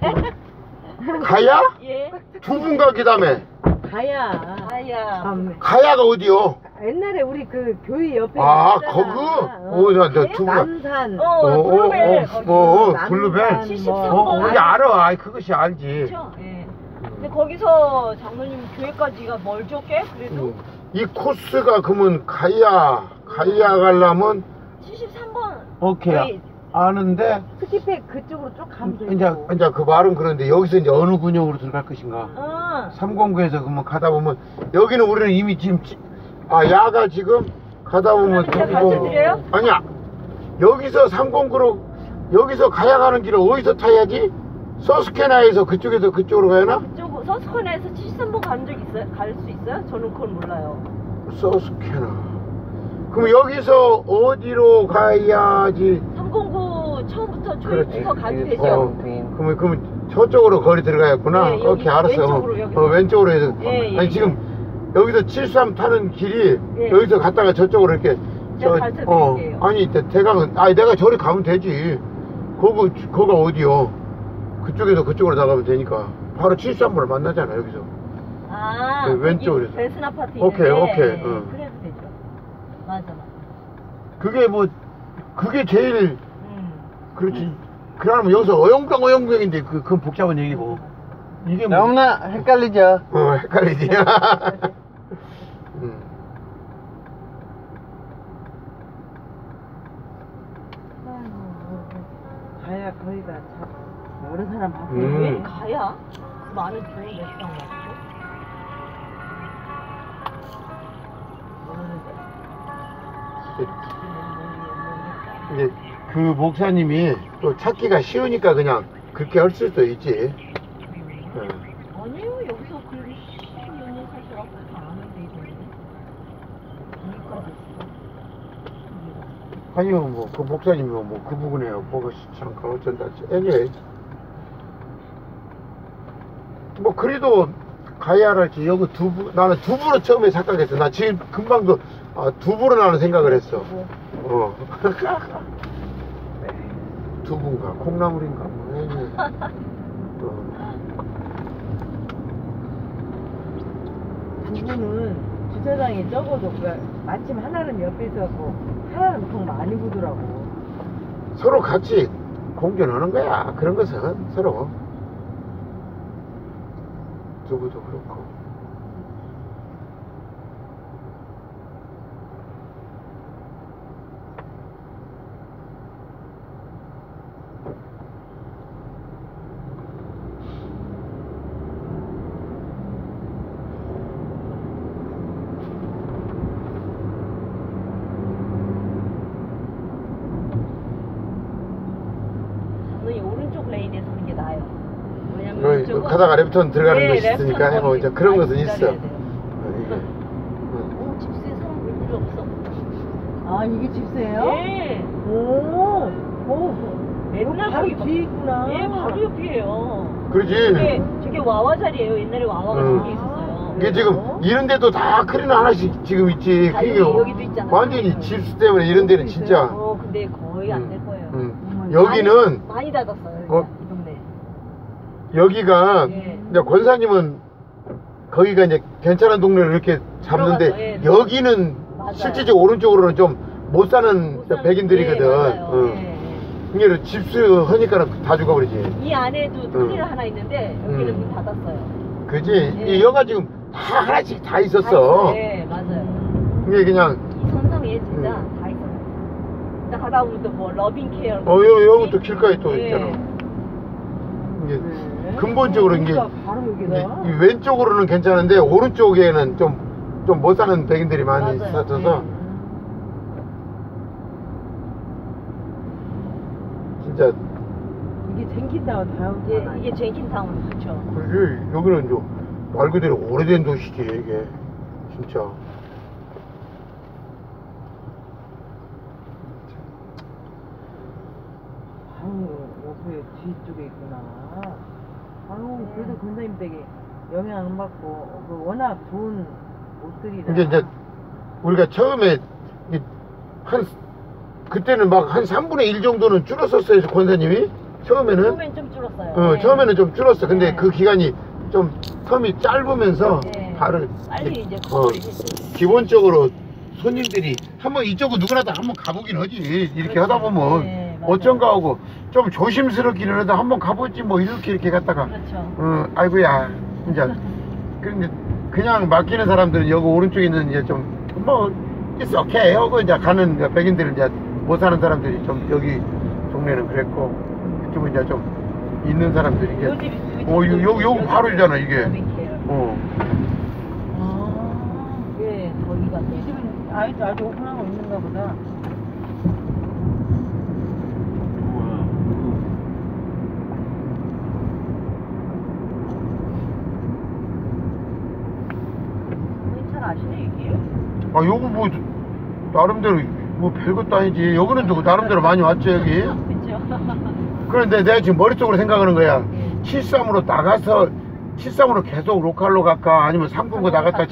가야? 예. 두 분 가기다음에. 가야. 가야가 어디요? 옛날에 우리 그 교회 옆에 아, 있잖아. 거기? 두 분. 남산. 블루벨. 블루벨. 거기 알아. 아이, 그것이 알지. 그렇죠. 예. 근데 거기서 장로님 교회까지가 멀죠, 꽤? 그래도 이 코스가 그러면 가야 가려면 73번. 오케이. 아는데 스키팩 그쪽으로 쭉 가면 돼. 이제 그 말은 그런데 여기서 이제 어느 군역으로 들어갈 것인가? 309에서 그러면 가다 보면 여기는 우리는 이미 지금 야가 지금 가다 보면 가르쳐드려요? 아니야. 여기서 309로 여기서 가야 가는 길을 어디서 타야지? 서스케나에서 그쪽에서 그쪽으로 가야나? 그쪽 서스케나에서 73번 가는 적 있어요? 갈 수 있어요? 저는 그건 몰라요. 서스케나. 그럼 여기서 어디로 가야지? 309 처음부터 그렇지. 초입부터 가도 되죠? 그러면 저쪽으로 거리 들어가야겠구나. 네, 여기 오케이, 알았어. 왼쪽으로, 여기서. 왼쪽으로 해서. 예, 예, 아니 예. 지금 여기서 73 타는 길이 예. 여기서 갔다가 저쪽으로 이렇게 제가 가르쳐드릴게요. 아니 대강은 내가 저리 가면 되지. 거가 어디요? 그쪽에서 그쪽으로 나가면 되니까 바로 73번을 만나잖아 여기서. 네, 왼쪽으로 해서. 베슨 아파트 오케이, 있는데 오케이, 예, 응. 그래도 되죠. 맞아. 그게 제일 그렇지. 그러면 여기서 어영병인데 그건 복잡한 얘기고. 이게 뭐 너무나 헷갈리죠. 헷갈리지. 가야 거기가 여러 사람 봤어. 왜 가야? 많은 좋은 레스토랑 같죠? 이제 그 목사님이 또 찾기가 쉬우니까 그냥 그렇게 할 수도 있지. 아니요, 여기서 그래도 10몇 년 사셔갖고 다 아는데 이거는 여기까지 있어. 아니요, 그 목사님이 그 부분에 뭐가 시청가 어쩐다. 애니 그래도 가야랄지 여기 나는 두부로 처음에 생각했어. 나 지금 금방도 두부로 나는 생각을 했어. 두부인가 콩나물인가 두부는 주차장이 적어도 마침 하나는 옆에 있었고 하나는 더 많이 부더라고. 서로 같이 공존하는 거야. 그런 것은 서로. 두부도 그렇고. 오른쪽 레인에 서는 게 나아요. 왜냐면 이쪽은 가다가 레프트는 들어가는 것이 레프트는 있으니까 거기 이제 그런 많이 것은 있어. 기다려야 돼요. 집수에 사람 왜 필요 없어? 아 이게 집세예요? 예. 맨날 바로 거기 뒤에 있구나. 예, 바로 옆이에요. 그러지. 저게 와와 자리예요. 옛날에 와와가 저기 있었어요. 이게 지금 이런 데도 다 크리나 하나씩 지금 있지. 다 그게 여기도 있잖아. 완전히 집수 때문에 이런 데는 진짜. 근데 거의 안 될 거예요. 여기는 많이 닫았어요. 이 동네. 여기가 예. 이제 권사님은 거기가 이제 괜찮은 동네를 이렇게 잡는데 들어가죠. 예, 여기는 맞아요. 실질적으로 오른쪽으로는 좀 못 사는 못 사는- 백인들이거든. 예, 맞아요. 예, 이게 집수 하니까 다 죽어버리지. 이 안에도 터미널 하나 있는데 여기는 문 닫았어요. 그지? 예. 이 여가 지금 다 하나씩 다 다 있었어. 있어요. 예, 맞아요. 이게 그냥 이 선상에 진짜 다 있어요. 딱 가다 보면 또 뭐 러빙 케어. 여기 또 길가에 또 예. 있잖아. 이게 근본적으로 이게 바로 여기다. 이 왼쪽으로는 괜찮은데 오른쪽에는 좀 못 사는 백인들이 많이 맞아요. 있어서 진짜 이게 젠킨타운 다음 예, 이게 젠킨타운 그렇죠. 그지. 여기는 좀 말 그대로 오래된 도시지 이게 진짜. 아유 옆에 뒤쪽에 있구나. 아유 그래도 권사님 댁에 영향 안 받고 워낙 좋은 옷들이라. 이제 우리가 처음에 그때는 막 한 3분의 1 정도는 줄었었어요 권사님이. 처음에는 처음엔 좀 줄었어요. 네. 처음에는 좀 줄었어. 근데 네. 그 기간이 좀 텀이 짧으면서 네. 바로 빨리 이제 커버리 했어요. 기본적으로 손님들이 한번 이쪽은 누구나 다 한번 가보긴 하지. 이렇게 그렇죠. 하다 보면 네, 맞아요. 어쩐가 하고 좀 조심스럽기는 해도 한번 가보지 뭐 이렇게 갔다가 그렇죠. 아이고야 진짜. 그런데 그냥 맡기는 사람들은 여기 오른쪽에 있는 이제 좀 뭐 it's okay 하고 이제 가는 백인들은 이제 못 사는 사람들이 좀 여기 동네는 그랬고 이쪽은 이제 좀 있는 사람들이 이게 여기 바로잖아 이게. 예, 거기가 이 집은 아직 오픈하고 있는가 보다. 잘 아시네 이게? 요거 뭐 나름대로 뭐 별것도 아니지. 여기는 또 나름대로 많이 왔죠 여기. 그렇죠. 그런데 내가 지금 머릿속으로 생각하는 거야. 예. 73으로 나가서 73으로 계속 로컬로 갈까 아니면 399 나갔다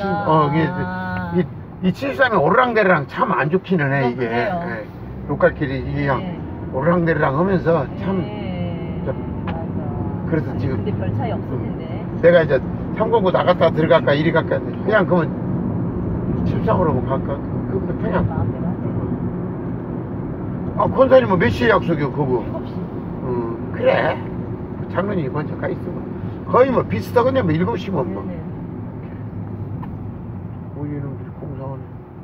이 73이 오르락내리락 참 안 좋기는 해 이게. 그래요. 예. 로컬길이 이게 그냥 네. 오르락내리락 하면서 참. 네. 저- 맞아. 그래서 지금 근데 별 차이 없을 텐데. 내가 이제 399 나갔다 들어갈까 이리 갈까 그냥 그러면 73으로 갈까? 그럼 그냥 마음대로 하세요. 권사님은 몇 시에 약속이요 그거? 7시. 그래 장로님이 먼저 가 있으면 거의 뭐 비슷하겠네 뭐 7시면 뭐. 네네. 이놈들이 공사하네.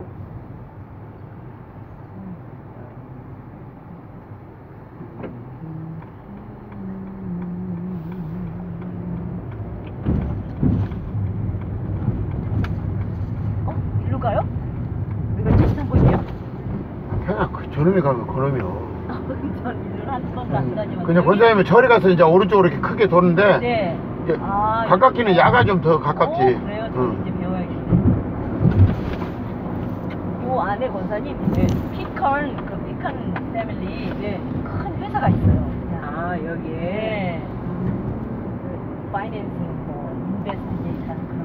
일로 가요? 이거 73번이에요? 그냥 저놈이 가면 그놈이요. 전 일을 한 번도 안 다니면. 그냥 권사님은 절에 가서 이제 오른쪽으로 이렇게 크게 도는데 네. 이게 가깝기는 야가 좀 더 가깝지. 그래요? 저 이제 배워야겠네. 요 안에 권사님, 피컨 패밀리, 큰 회사가 있어요. 여기에. 네. 파이낸싱, 인베스티게이션 그런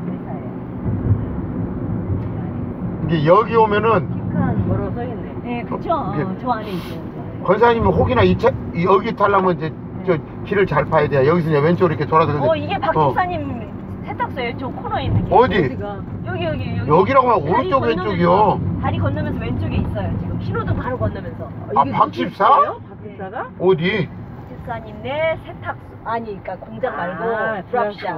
회사예요. 이게 여기 오면은 피칸 뭐라고 써있네. 네, 그쵸. 저 안에 있어요. 권사님이 혹이나 여기 타려면 이제 저 길을 잘 봐야 돼. 여기서 이제 왼쪽으로 이렇게 돌아서. 이게 박 집사님 세탁소예요. 저 코너에 있는 게. 어디? 어디가? 여기. 여기라고 하면 다리 오른쪽 건너면서, 왼쪽이요. 다리 건너면서 왼쪽에 있어요. 지금 신호등 바로 건너면서. 이게 박 집사? 박집사가? 어디? 집사님네 세탁소 그러니까 공장 말고 드랍샵.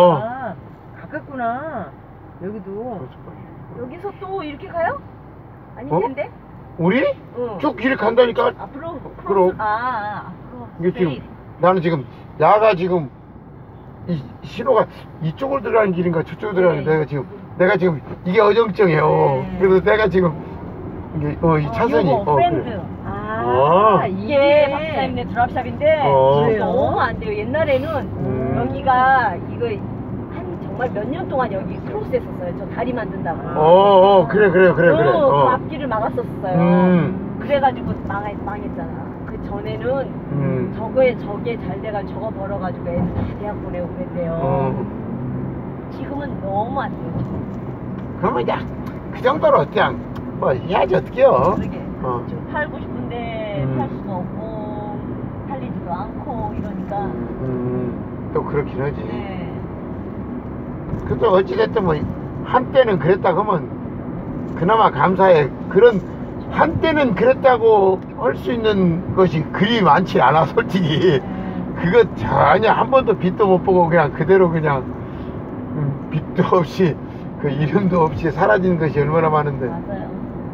가깝구나. 여기도. 여기서 또 이렇게 가요? 아닐 어? 텐데. 우리? 응. 쭉 길을 간다니까. 앞으로. 그럼. 앞으로. 이게 지금 나는 지금 야가 지금 이 신호가 이쪽으로 들어가는 길인가 저쪽으로 들어가는 내가 지금 이게 어정쩡해요. 네. 그래서 내가 지금 이게 이 차선이 요거 밴드. 그래. 이게 박사님네 드랍샵인데 지금 너무 안 돼요. 옛날에는 여기가 이거 한 정말 몇 년 동안 여기 크로스 했었어요. 저 다리 만든다고. 그래. 그 앞길을 막았었어요. 그래가지고 망했잖아. 그 전에는 저게 잘 돼가지고 저거 벌어가지고 애들 다 대학 보내고 그랬대요. 지금은 너무 안 돼요. 지금. 그러면 이제 그 정도로 그냥 뭐 해야지 어떡해요. 그러게. 지금 팔고 싶은데 팔 수가 없고 팔리지도 않고 이러니까. 또 그렇긴 하지. 네. 근데 어찌됐든 뭐 한때는 그랬다 그러면 그나마 감사해. 그런 한때는 그랬다고 할 수 있는 것이 그리 많지 않아 솔직히. 그거 전혀 한 번도 빛도 못 보고 그냥 그대로 그냥 빛도 없이 그 이름도 없이 사라지는 것이 얼마나 많은데. 맞아요.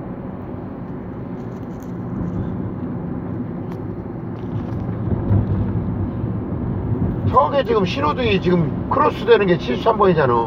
저게 지금 신호등이 지금 크로스 되는 게 73번이잖아.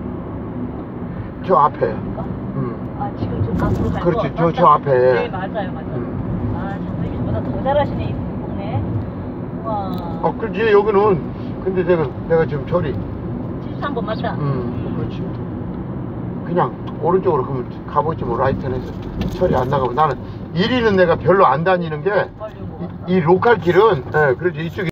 저 앞에. 지금 저 앞으로 갈 그렇지, 거. 저 앞에. 네, 맞아요. 장사님보다 더 잘하시네, 이 동네. 우와. 그렇지, 여기는. 근데 내가 지금 저리. 73번 맞다. 그렇지. 그냥 오른쪽으로 그러면 가보지 뭐, 라이트에서. 저리 안 나가고. 나는 1위는 내가 별로 안 다니는 게, 이 로컬 길은, 그래도 이쪽이